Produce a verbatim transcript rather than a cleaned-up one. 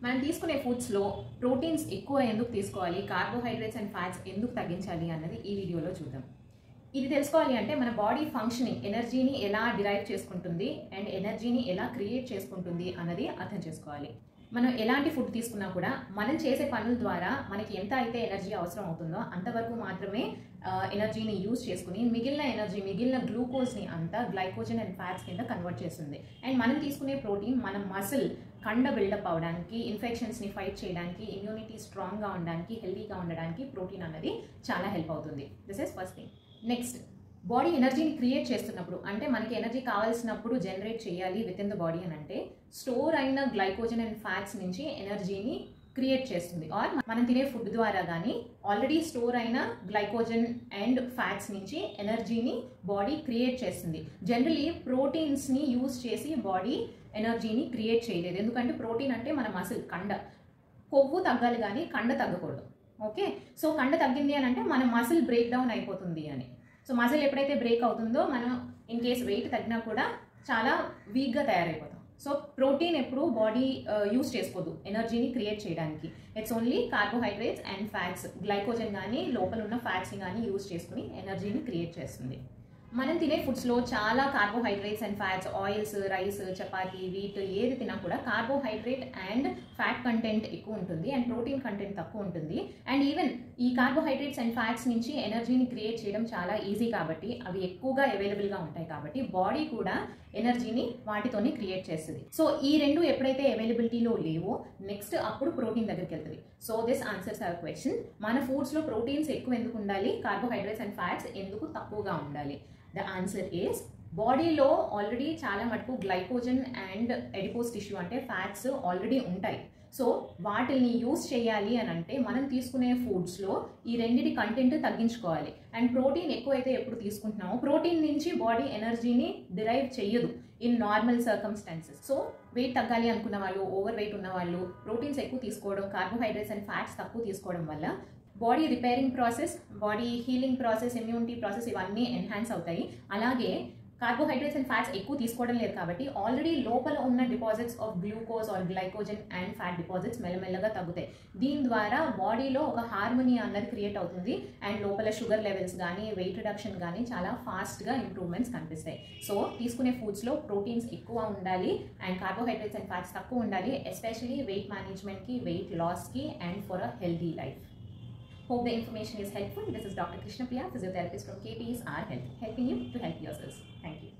మనం తీసుకునే ఫుడ్స్లో ప్రోటీన్స్ ఎక్కువ ఎందుకు తీసుకోవాలి, కార్బోహైడ్రేట్స్ అండ్ ఫ్యాట్స్ ఎందుకు తగ్గించాలి అన్నది ఈ వీడియోలో చూద్దాం. ఇది తెలుసుకోవాలి అంటే మన బాడీ ఫంక్షనింగ్, ఎనర్జీని ఎలా డిరైవ్ చేసుకుంటుంది అండ్ ఎనర్జీని ఎలా క్రియేట్ చేసుకుంటుంది అన్నది అర్థం చేసుకోవాలి. మనం ఎలాంటి ఫుడ్ తీసుకున్నా కూడా మనం చేసే పనుల ద్వారా మనకి ఎంత అయితే ఎనర్జీ అవసరం అవుతుందో అంతవరకు మాత్రమే ఎనర్జీని యూజ్ చేసుకుని మిగిలిన ఎనర్జీ, మిగిలిన గ్లూకోజ్ని అంతా గ్లైకోజన్ అండ్ ఫ్యాట్స్ కింద కన్వర్ట్ చేస్తుంది. అండ్ మనం తీసుకునే ప్రోటీన్ మన మసిల్ కండ బిల్డప్ అవడానికి, ఇన్ఫెక్షన్స్ని ఫైట్ చేయడానికి, ఇమ్యూనిటీ స్ట్రాంగ్గా ఉండడానికి, హెల్తీగా ఉండడానికి ప్రోటీన్ అన్నది చాలా హెల్ప్ అవుతుంది. This is first thing. Next, body ఎనర్జీని క్రియేట్ చేస్తున్నప్పుడు, అంటే మనకి ఎనర్జీ కావాల్సినప్పుడు జనరేట్ చేయాలి విత్ ఇన్ ద బాడీ అని అంటే స్టోర్ అయిన గ్లైకోజన్ అండ్ ఫ్యాట్స్ నుంచి ఎనర్జీని క్రియేట్ చేస్తుంది. ఆర్ మనం తినే ఫుడ్ ద్వారా కానీ ఆల్రెడీ స్టోర్ అయిన గ్లైకోజన్ అండ్ ఫ్యాట్స్ నుంచి ఎనర్జీని బాడీ క్రియేట్ చేస్తుంది. జనరలీ ప్రోటీన్స్ని యూజ్ చేసి బాడీ ఎనర్జీని క్రియేట్ చేయలేదు. ఎందుకంటే ప్రోటీన్ అంటే మన మసిల్, కండ, కొవ్వు తగ్గాలి కానీ కండ తగ్గకూడదు. ఓకే, సో కండ తగ్గింది అని అంటే మన మసిల్ బ్రేక్ డౌన్ అయిపోతుంది అని. సో మసిల్ ఎప్పుడైతే బ్రేక్ అవుతుందో మనం ఇన్ కేస్ వెయిట్ తగ్గినా కూడా చాలా వీక్గా తయారైపోతాం. సో ప్రోటీన్ ఎప్పుడు బాడీ యూజ్ చేసుకోదు ఎనర్జీని క్రియేట్ చేయడానికి. It's only carbohydrates and fats, glycogen కానీ లోపల ఉన్న ఫ్యాట్స్ని కానీ యూజ్ చేసుకుని ఎనర్జీని క్రియేట్ చేస్తుంది. మనం తినే ఫుడ్స్లో చాలా carbohydrates and fats, oils, rice, chapati, wheat ఏది తిన్నా కూడా కార్బోహైడ్రేట్ అండ్ ఫ్యాట్ కంటెంట్ ఎక్కువ ఉంటుంది అండ్ ప్రోటీన్ కంటెంట్ తక్కువ ఉంటుంది. అండ్ ఈవెన్ ఈ కార్బోహైడ్రేట్స్ అండ్ ఫ్యాట్స్ నుంచి ఎనర్జీని క్రియేట్ చేయడం చాలా ఈజీ కాబట్టి, అవి ఎక్కువగా అవైలబుల్గా ఉంటాయి కాబట్టి బాడీ కూడా ఎనర్జీని వాటితోనే క్రియేట్ చేస్తుంది. సో ఈ రెండు ఎప్పుడైతే అవైలబిలిటీలో లేవో నెక్స్ట్ అప్పుడు ప్రోటీన్ దగ్గరికి వెళ్తుంది. So this answers our question. మన ఫుడ్స్లో ప్రోటీన్స్ ఎక్కువ ఎందుకు ఉండాలి, కార్బోహైడ్రేట్స్ అండ్ ఫ్యాట్స్ ఎందుకు తక్కువగా ఉండాలి? The answer is, బాడీలో ఆల్రెడీ చాలా మటుకు గ్లైకోజన్ అండ్ ఎడిపోస్ టిష్యూ అంటే ఫ్యాట్స్ ఆల్రెడీ ఉంటాయి. సో వాటిని యూజ్ చేయాలి అని అంటే మనం తీసుకునే ఫుడ్స్లో ఈ రెండింటి కంటెంట్ తగ్గించుకోవాలి. అండ్ ప్రోటీన్ ఎక్కువైతే ఎప్పుడు తీసుకుంటున్నామో ప్రోటీన్ నుంచి బాడీ ఎనర్జీని డిరైవ్ చెయ్యదు in normal circumstances. So weight తగ్గాలి అనుకున్న వాళ్ళు, ఓవర్ వెయిట్ ఉన్న వాళ్ళు ప్రోటీన్స్ ఎక్కువ తీసుకోవడం, కార్బోహైడ్రేట్స్ అండ్ ఫ్యాట్స్ తక్కువ తీసుకోవడం వల్ల body repairing process, body healing process, immunity process ఇవన్నీ ఎన్హాన్స్ అవుతాయి. అలాగే కార్బోహైడ్రేట్స్ అండ్ ఫ్యాట్స్ ఎక్కువ తీసుకోవడం లేదు కాబట్టి ఆల్రెడీ లోపల ఉన్న deposits of glucose or glycogen and fat deposits మెల్లమెల్లగా తగ్గుతాయి. దీని ద్వారా బాడీలో ఒక హార్మోనీ అన్నది క్రియేట్ అవుతుంది అండ్ లోపల షుగర్ లెవెల్స్ కానీ వెయిట్ రిడక్షన్ కానీ చాలా ఫాస్ట్గా ఇంప్రూవ్మెంట్స్ కనిపిస్తాయి. సో తీసుకునే ఫుడ్స్లో ప్రోటీన్స్ ఎక్కువ ఉండాలి అండ్ కార్బోహైడ్రేట్స్ అండ్ ఫ్యాట్స్ తక్కువ ఉండాలి, ఎస్పెషలీ వెయిట్ మేనేజ్మెంట్కి, వెయిట్ లాస్కి and for a healthy life. Hope the information is helpful. This is Doctor Krishna Priya, physiotherapist from K P S R Health, helping you to help yourselves. Thank you.